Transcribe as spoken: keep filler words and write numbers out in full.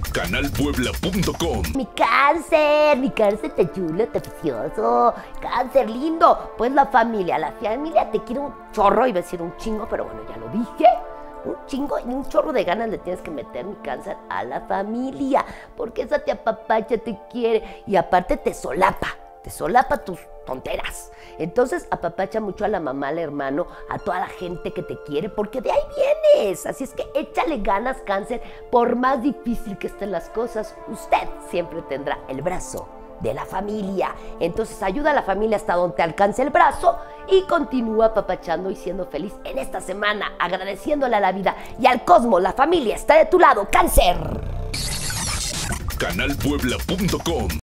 canal puebla punto com. Mi cáncer, mi cáncer te chulo, te precioso. Cáncer lindo. Pues la familia, la familia te quiere un chorro, iba a decir un chingo, pero bueno, ya lo dije. Un chingo y un chorro de ganas le tienes que meter, mi cáncer, a la familia. Porque esa te apapacha, te quiere y aparte te solapa. Te solapa tus tonteras. Entonces apapacha mucho a la mamá, al hermano, a toda la gente que te quiere, porque de ahí vienes. Así es que échale ganas, cáncer, por más difícil que estén las cosas, usted siempre tendrá el brazo de la familia. Entonces ayuda a la familia hasta donde te alcance el brazo y continúa apapachando y siendo feliz en esta semana, agradeciéndole a la vida y al cosmos. La familia está de tu lado, cáncer. canal puebla punto com